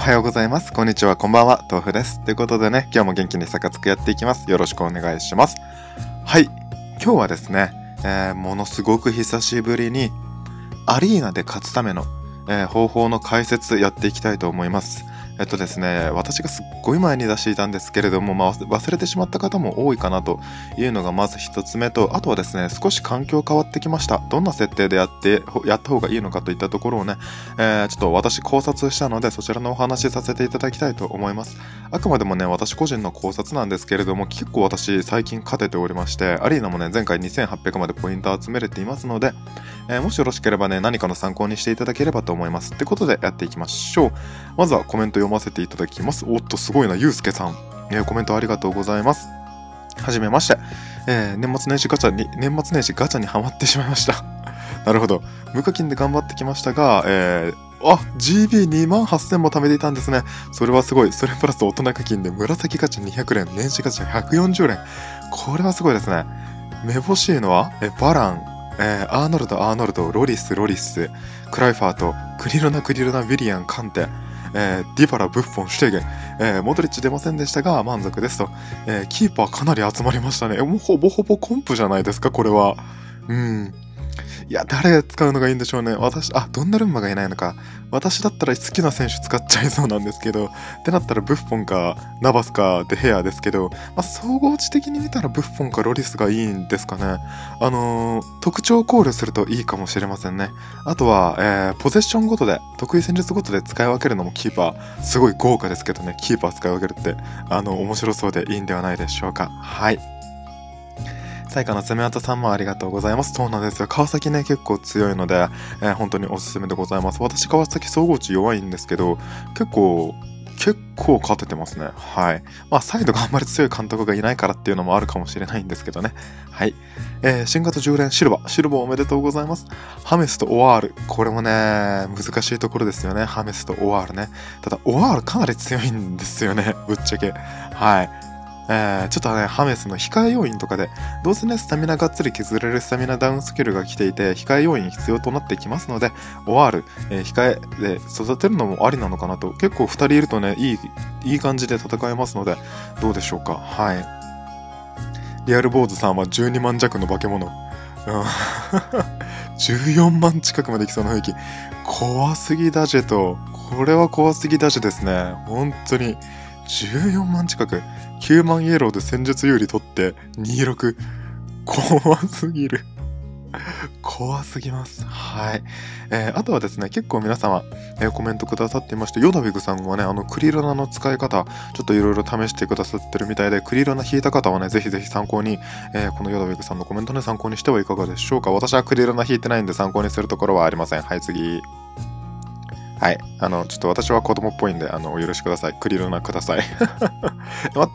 はようございます。こんにちは、こんばんは、豆腐です。ということでね、今日も元気にサカツクやっていきます。よろしくお願いします。はい、今日はですね、ものすごく久しぶりにアリーナで勝つための、方法の解説やっていきたいと思います。ですね、私がすっごい前に出していたんですけれども、忘れてしまった方も多いかなというのがまず一つ目と、あとはですね、少し環境変わってきました。どんな設定でやった方がいいのかといったところをね、ちょっと私考察したので、そちらのお話しさせていただきたいと思います。あくまでもね、私個人の考察なんですけれども、結構私最近勝てておりまして、アリーナもね、前回2800までポイント集めれていますので、もしよろしければね、何かの参考にしていただければと思います。ってことでやっていきましょう。まずはコメント読ませていただきます。おっと、すごいな、ゆうすけさん。コメントありがとうございます。はじめまして。年末年始ガチャにハマってしまいました。なるほど。無課金で頑張ってきましたが、GB28000 も貯めていたんですね。それはすごい。それプラス大人課金で紫ガチャ200連、年始ガチャ140連。これはすごいですね。めぼしいのは、バラン、アーノルド、ロリス、クライファーと、クリルナ、ウィリアン、カンテ、ディバラ、ブッフォン、シュテーゲン、モドリッチ出ませんでしたが満足ですと、キーパーかなり集まりましたね。もうほぼコンプじゃないですか、これは。いや、誰使うのがいいんでしょうね。ドンナルンマがいないのか。私だったら好きな選手使っちゃいそうなんですけど、ってなったらブッフォンか、ナバスか、デヘアですけど、総合値的に見たらブッフォンかロリスがいいんですかね。特徴を考慮するといいかもしれませんね。あとは、ポゼッションごとで、得意戦術ごとで使い分けるのもキーパー、すごい豪華ですけどね、キーパー使い分けるって、面白そうでいいんではないでしょうか。はい。最下の爪痕さんもありがとうございます。そうなんですよ。川崎ね、結構強いので、本当におすすめでございます。私、川崎総合値弱いんですけど、結構勝ててますね。はい。サイドがあんまり強い監督がいないからっていうのもあるかもしれないんですけどね。はい。新型10連シルバおめでとうございます。ハメスとオワール。これもね、難しいところですよね。ハメスとオワールね。ただ、オワールかなり強いんですよね。ぶっちゃけ。はい。ちょっとね、ハメスの控え要員とかで、どうせね、スタミナがっつり削れるスタミナダウンスキルが来ていて、控え要員必要となってきますので、オワール、控えで育てるのもありなのかなと、結構2人いるとね、いい感じで戦えますので、どうでしょうか。はい。リアル坊主さんは12万弱の化け物。14万近くまで来そうな雰囲気。怖すぎだジェと。これは怖すぎだジェですね。本当に。14万近く。9万イエローで戦術有利取って26。怖すぎる。怖すぎます。はい。あとはですね、結構皆様、コメントくださっていまして、ヨダウィグさんはね、クリロナの使い方、ちょっといろいろ試してくださってるみたいで、クリロナ引いた方はね、ぜひぜひ参考に、このヨダウィグさんのコメントね、参考にしてはいかがでしょうか。私はクリロナ引いてないんで参考にするところはありません。はい、次。はい。ちょっと私は子供っぽいんで、お許しください。クリロナください。待って。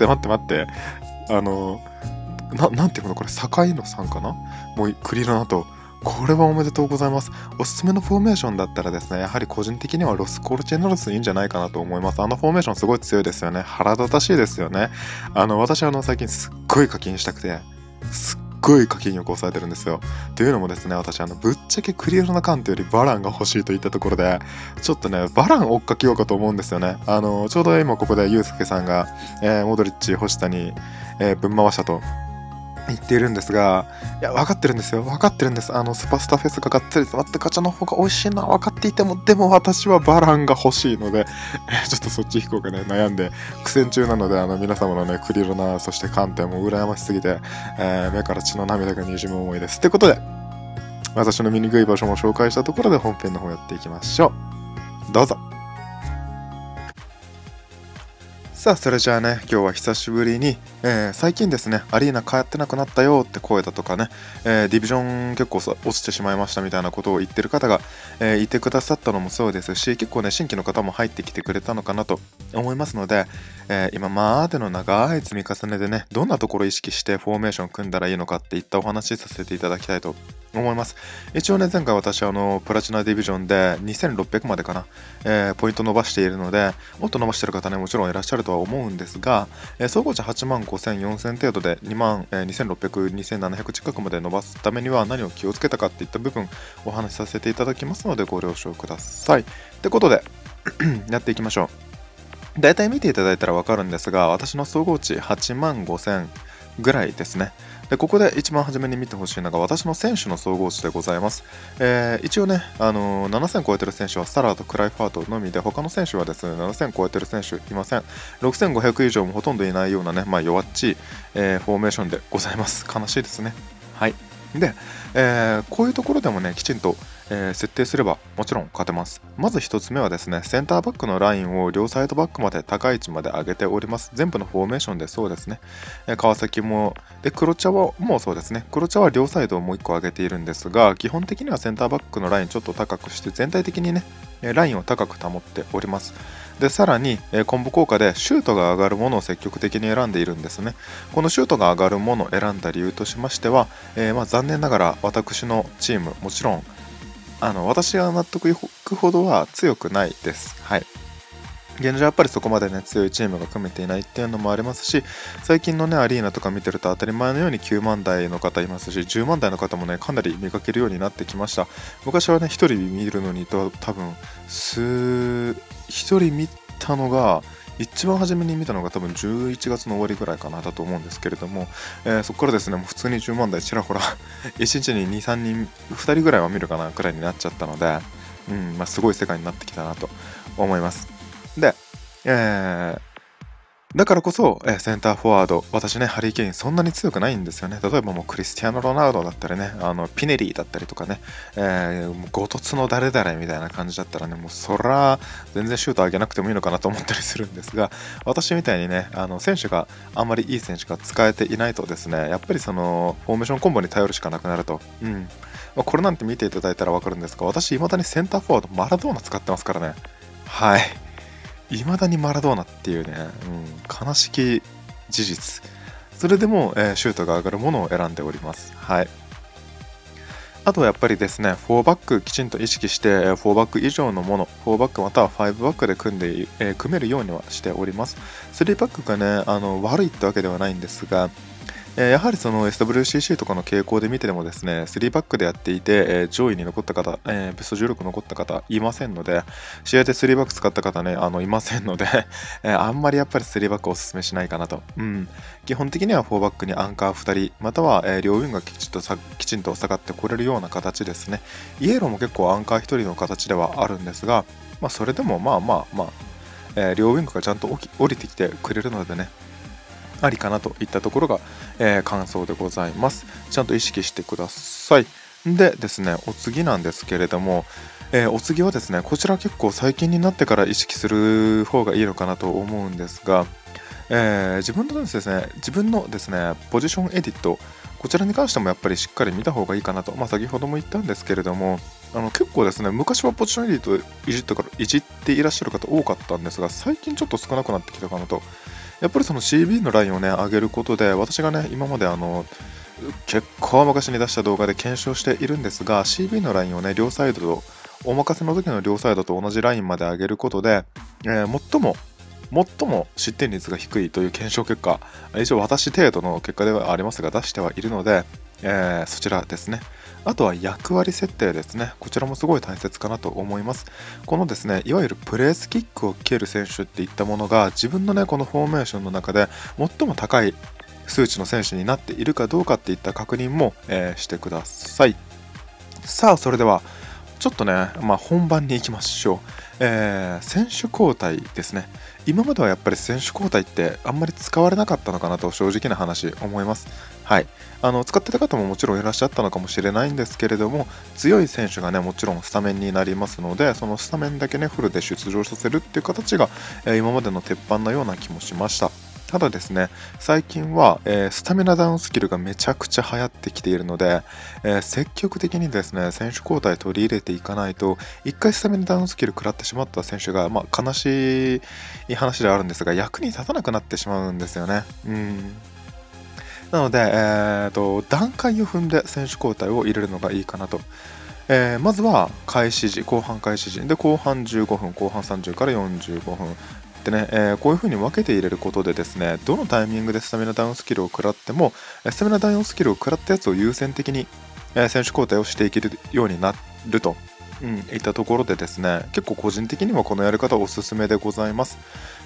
なんていうのこれ、坂井野さんかなもうクリロナと。これはおめでとうございます。おすすめのフォーメーションだったらですね、やはり個人的にはロスコルチェノロスいいんじゃないかなと思います。フォーメーションすごい強いですよね。腹立たしいですよね。私最近すっごい課金したくて、すっごい課金力を抑えてるんですよ。というのもですね、私ぶっちゃけクリロナカントよりバランが欲しいといったところで、ちょっとね、バラン追っかけようかと思うんですよね。ちょうど今ここでユースケさんが、モドリッチ、星田に、ぶん回したと。言っているんですが、いや、分かってるんですよ。分かってるんです。スパスタフェスががっつり詰まってガチャの方が美味しいのは分かっていても、でも私はバランが欲しいので、ちょっとそっち引こうかね、悩んで、苦戦中なので、皆様のね、クリロナ、そしてカンテも羨ましすぎて、目から血の涙が滲む思いです。ってことで、私の醜い場所も紹介したところで本編の方やっていきましょう。どうぞ。さあ、それじゃあね、今日は久しぶりに、最近ですね、アリーナ通ってなくなったよって声だとかね、ディビジョン結構落ちてしまいましたみたいなことを言ってる方が、いてくださったのもそうですし、結構ね、新規の方も入ってきてくれたのかなと思いますので、今までの長い積み重ねでね、どんなところを意識してフォーメーション組んだらいいのかっていったお話させていただきたいと思います。一応ね、前回私プラチナディビジョンで2600までかな、ポイント伸ばしているので、もっと伸ばしてる方ね、もちろんいらっしゃるとは思うんですが、総合値8万5000、4000程度で2万、2600、2700近くまで伸ばすためには何を気をつけたかっていった部分お話しさせていただきますのでご了承ください。ってことでやっていきましょう。 大体見ていただいたらわかるんですが、私の総合値8万5000ぐらいですね。で、ここで一番初めに見てほしいのが私の選手の総合値でございます。一応ね、7000超えてる選手はサラーとクライファートのみで、他の選手はですね、7000超えてる選手いません。6500以上もほとんどいないようなね、弱っちい、フォーメーションでございます。悲しいですね。はい。で、こういうところでもね、きちんと、設定すればもちろん勝てます。まず1つ目はですね、センターバックのラインを両サイドバックまで高い位置まで上げております。全部のフォーメーションでそうですね。川崎も、で、黒茶はもうそうですね。黒茶は両サイドをもう1個上げているんですが、基本的にはセンターバックのラインちょっと高くして、全体的にね、ラインを高く保っております。で、さらに、コンボ効果でシュートが上がるものを積極的に選んでいるんですね。このシュートが上がるものを選んだ理由としましては、残念ながら私のチーム、もちろん、私が納得いくほどは強くないです。はい。現状やっぱりそこまでね強いチームが組めていないっていうのもありますし、最近のねアリーナとか見てると当たり前のように9万台の方いますし、10万台の方もねかなり見かけるようになってきました。昔はね1人見るのに多分1人見たのが一番初めに見たのが多分11月の終わりぐらいかなだと思うんですけれども、そこからですねもう普通に10万台ちらほら1日に2、3人2人ぐらいは見るかなくらいになっちゃったので、すごい世界になってきたなと思います。で、だからこそ、センターフォワード、私ね、ハリー・ケインそんなに強くないんですよね。例えばもうクリスティアーノ・ロナウドだったりね、ピネリーだったりとかね、もうごとつの誰々みたいな感じだったらね、もうそら、全然シュート上げなくてもいいのかなと思ったりするんですが、私みたいにね、選手があんまりいい選手が使えていないとですね、やっぱりその、フォーメーションコンボに頼るしかなくなると。これなんて見ていただいたらわかるんですが、私、未だにセンターフォワード、マラドーナ使ってますからね。はい。未だにマラドーナっていうね、悲しき事実。それでも、シュートが上がるものを選んでおります。はい。あとはやっぱりですね、4バックきちんと意識して、4バック以上のもの、4バックまたは5バックで組めるようにはしております。3バックがね、悪いってわけではないんですが、やはりその SWCC とかの傾向で見てでもですね、3バックでやっていて、上位に残った方、ベスト16残った方いませんので、試合で3バック使った方ね、いませんのであんまりやっぱり3バックおすすめしないかなと。基本的には4バックにアンカー2人、または、両ウィンがきちんと下がってこれるような形ですね。イエローも結構アンカー1人の形ではあるんですが、それでも両ウィングがちゃんと降りてきてくれるのでね、ありかなといったところが、感想でございます。ちゃんと意識してください。でですね、お次なんですけれども、お次はですね、こちら結構最近になってから意識する方がいいのかなと思うんですが、自分のですね、ポジションエディット、こちらに関してもやっぱりしっかり見た方がいいかなと、先ほども言ったんですけれども、結構ですね、昔はポジションエディットいじっていらっしゃる方多かったんですが、最近ちょっと少なくなってきたかなと。やっぱりその CB のラインをね、上げることで、私がね、今まで結構昔に出した動画で検証しているんですが、CB のラインをね、両サイドと、お任せの時の両サイドと同じラインまで上げることで、最も失点率が低いという検証結果、一応私程度の結果ではありますが出してはいるので、そちらですね。あとは役割設定ですね。こちらもすごい大切かなと思います。このですね、いわゆるプレースキックを蹴る選手っていったものが自分のね、このフォーメーションの中で最も高い数値の選手になっているかどうかっていった確認も、してください。さあ、それではちょっとね、本番に行きましょう。選手交代ですね。今まではやっぱり選手交代ってあんまり使われなかったのかなと正直な話思います。はい。使ってた方ももちろんいらっしゃったのかもしれないんですけれども、強い選手がね、もちろんスタメンになりますので、そのスタメンだけね、フルで出場させるっていう形が、今までの鉄板のような気もしました。ただですね、最近は、スタミナダウンスキルがめちゃくちゃ流行ってきているので、積極的にですね、選手交代取り入れていかないと、一回スタミナダウンスキル食らってしまった選手が、悲しい話ではあるんですが、役に立たなくなってしまうんですよね。なので、段階を踏んで選手交代を入れるのがいいかなと。まずは開始時、後半開始時で後半15分、後半30から45分でね、こういう風に分けて入れることでですね、どのタイミングでスタミナダウンスキルを食らっても、スタミナダウンスキルを食らったやつを優先的に、選手交代をしていけるようになると、いったところでですね、結構個人的にはこのやり方おすすめでございます。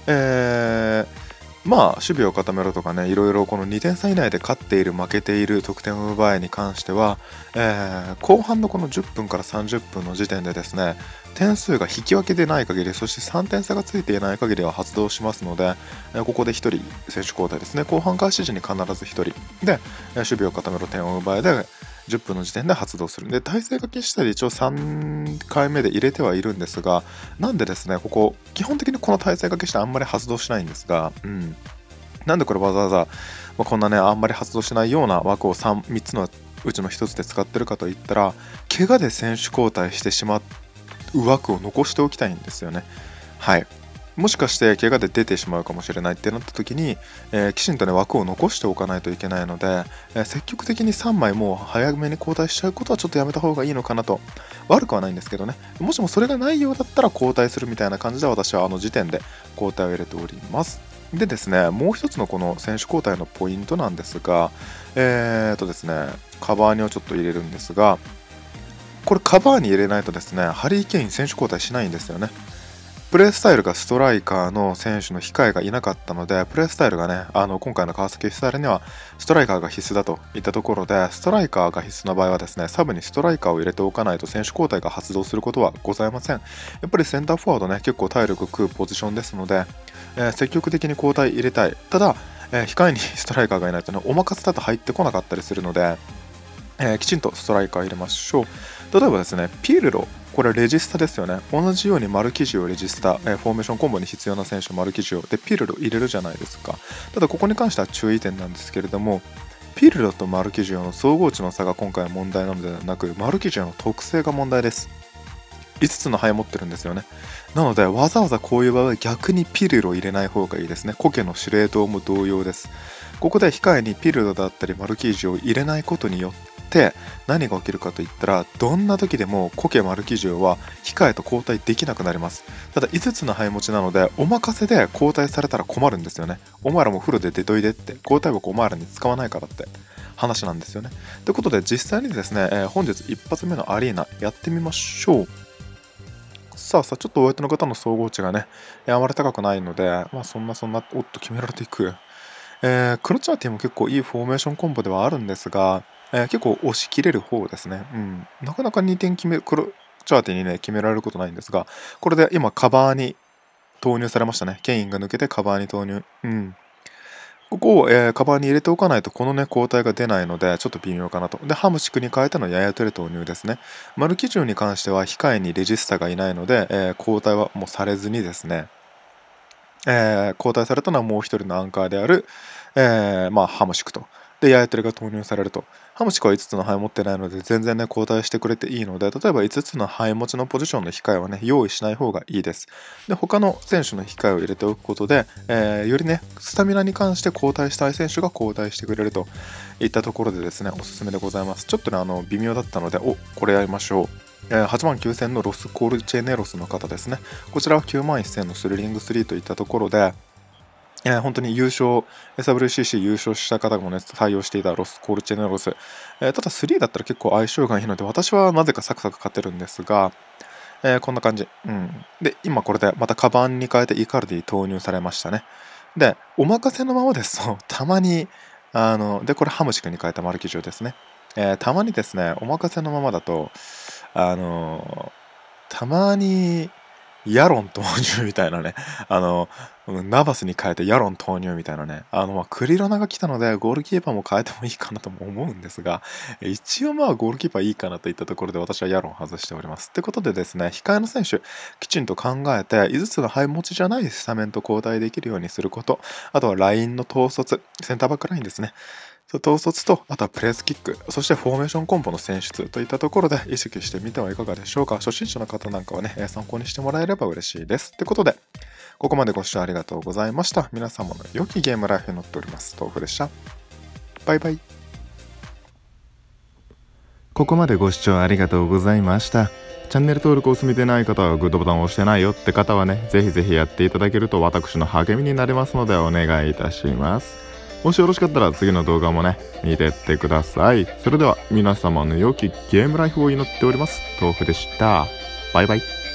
まあ守備を固めろとかね、いろいろこの2点差以内で勝っている負けている得点を奪いに関しては、後半のこの10分から30分の時点でですね、点数が引き分けでない限り、そして3点差がついていない限りは発動しますので、ここで1人選手交代ですね。後半開始時に必ず1人で、守備を固めろ、点を奪いで10分の時点で発動する。で、体勢掛けしたり一応3回目で入れてはいるんですが、なんでですね、ここ、基本的にこの体勢掛けしてあんまり発動しないんですが、なんでこれわざわざ、こんなね、あんまり発動しないような枠を3つのうちの1つで使ってるかといったら、怪我で選手交代してしまう枠を残しておきたいんですよね。はい。もしかして怪我で出てしまうかもしれないってなった時に、きちんとね枠を残しておかないといけないので、積極的に3枚もう早めに交代しちゃうことはちょっとやめた方がいいのかなと。悪くはないんですけどね、もしもそれがないようだったら交代するみたいな感じで私は時点で交代を入れております。でですね、もう一つのこの選手交代のポイントなんですが、ですね、カバーニをちょっと入れるんですが、これカバーに入れないとですね、ハリー・ケイン選手交代しないんですよね。プレースタイルがストライカーの選手の控えがいなかったので、プレースタイルがね、今回の川崎フスタイルにはストライカーが必須だといったところで、ストライカーが必須な場合はですね、サブにストライカーを入れておかないと選手交代が発動することはございません。やっぱりセンターフォワードね、結構体力食うポジションですので、積極的に交代入れたい。ただ、控えにストライカーがいないとね、お任せだと入ってこなかったりするので、きちんとストライカー入れましょう。例えばですね、ピルロ、これレジスタですよね。同じようにマルキジオレジスタ、フォーメーションコンボに必要な選手マルキジオでピルロ入れるじゃないですか。ただここに関しては注意点なんですけれども、ピルロとマルキジオの総合値の差が今回問題なのではなく、マルキジオの特性が問題です。5つの牌持ってるんですよね。なのでわざわざこういう場合は逆にピルロ入れない方がいいですね。コケの司令塔も同様です。ここで控えにピルロだったりマルキージを入れないことによって何が起きるかといったら、どんな時でもコケマルキジオは控えと交代できなくなります。ただ5つの牌持ちなのでお任せで交代されたら困るんですよね。お前らもフルで出といでって、交代枠お前らに使わないからって話なんですよね。ということで実際にですね、本日一発目のアリーナやってみましょう。さあちょっとお相手の方の総合値がね、あまり高くないので、そんな、おっと決められていく。クロチャーティも結構いいフォーメーションコンボではあるんですが、結構押し切れる方ですね。なかなか2点クロチャーティにね、決められることないんですが、これで今カバーに投入されましたね。ケインが抜けてカバーに投入。ここを、カバーに入れておかないとこのね交代が出ないのでちょっと微妙かなと。でハムシクに変えてのヤヤトレ投入ですね。マルキジュに関しては控えにレジスタがいないので、交代はもうされずにですね、交代されたのはもう一人のアンカーである、ハムシクと。でヤヤトレが投入されると。ハムシクは5つの牌持ってないので全然ね交代してくれていいので、例えば5つの牌持ちのポジションの控えはね用意しない方がいいです。で他の選手の控えを入れておくことで、よりねスタミナに関して交代したい選手が交代してくれるといったところでですね、おすすめでございます。ちょっとね微妙だったのでこれやりましょう。8万9000のロスコールチェネロスの方ですね。こちらは9万1000のスルリング3といったところで、本当に優勝、SWCC 優勝した方もね、採用していたロスコールチェネロス。ただ3だったら結構相性がいいので、私はなぜかサクサク勝てるんですが、こんな感じ。で、今これでまたカバンに変えてイカルディ投入されましたね。で、お任せのままですと、たまに、で、これハムシクに変えたマルキジョですね。たまにですね、お任せのままだと、たまに、ヤロン投入みたいなね、ナバスに変えてヤロン投入みたいなね、クリロナが来たので、ゴールキーパーも変えてもいいかなとも思うんですが、一応ゴールキーパーいいかなといったところで私はヤロン外しております。ってことでですね、控えの選手、きちんと考えて、5つの牌持ちじゃないスタメンと交代できるようにすること、あとはラインの統率、センターバックラインですね。統率と、あとはプレスキック、そしてフォーメーションコンボの選出といったところで意識してみてはいかがでしょうか。初心者の方なんかはね、参考にしてもらえれば嬉しいです。ということで、ここまでご視聴ありがとうございました。皆様の良きゲームライフに乗っております。豆腐でした。バイバイ。 ここまでご視聴ありがとうございました。チャンネル登録を済みでない方はグッドボタンを押してないよって方はね、ぜひぜひやっていただけると私の励みになりますのでお願いいたします。もしよろしかったら次の動画もね、見てってください。それでは皆様の良きゲームライフを祈っております。豆腐でした。バイバイ。